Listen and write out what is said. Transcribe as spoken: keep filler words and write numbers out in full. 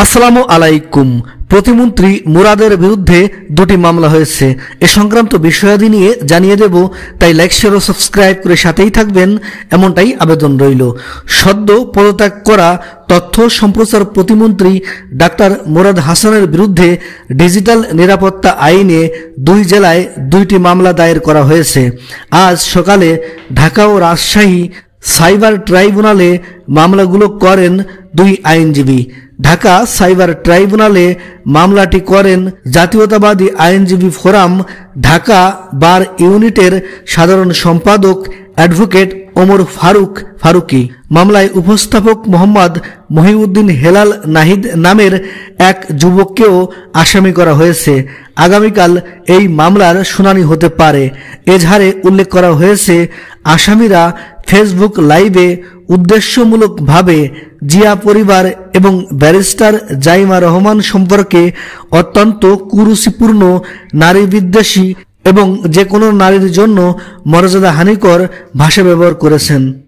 আসসালামু আলাইকুম। প্রতিমন্ত্রী মুরাদের বিরুদ্ধে দুটি মামলা হয়েছে। এ সংক্রান্ত বিষয়াদি নিয়ে জানিয়ে দেব, তাই লাইক শেয়ার ও সাবস্ক্রাইব করে সাথেই থাকবেন, এমনটাই আবেদন রইল। সদ্য পদত্যাগ করা তথ্য সম্প্রচার প্রতিমন্ত্রী ডাক্তার মুরাদ হাসানের বিরুদ্ধে ডিজিটাল নিরাপত্তা আইনে দুই জেলায় দুইটি মামলা দায়ের করা হয়েছে। আজ সকালে ঢাকা ও রাজশাহী সাইবার ট্রাইব্যুনালে মামলাগুলো করেন দুই আইনজীবী। ঢাকা সাইবার ট্রাইব্যুনালে মামলাটি করেন জাতীয়তাবাদী আইনজীবী ফোরাম ঢাকা বার ইউনিটের সাধারণ সম্পাদক অ্যাডভোকেট ওমর ফারুক ফারুকি। মামলায় উপস্থাপক মোহাম্মদ মহিউদ্দিন হেলাল নাহিদ নামের এক যুবককেও আসামি করা হয়েছে। আগামীকাল এই মামলার শুনানি হতে পারে। এজাহারে উল্লেখ করা হয়েছে, আসামিরা ফেসবুক লাইভে উদ্দেশ্যমূলকভাবে জিয়া পরিবার এবং ব্যারিস্টার জাইমা রহমান সম্পর্কে অত্যন্ত কুরুচিপূর্ণ, নারী বিদ্বেষী এবং যে কোনো নারীর জন্য মর্যাদাহানিকর ভাষা ব্যবহার করেছেন।